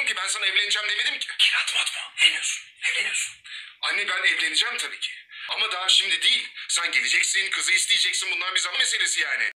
yapmadım ki. Ben sana evleneceğim demedim ki. Atma atma. Evleniyorsun. Anne ben evleneceğim tabii ki. Ama daha şimdi değil. Sen geleceksin, kızı isteyeceksin. Bunlar bir zaman meselesi yani.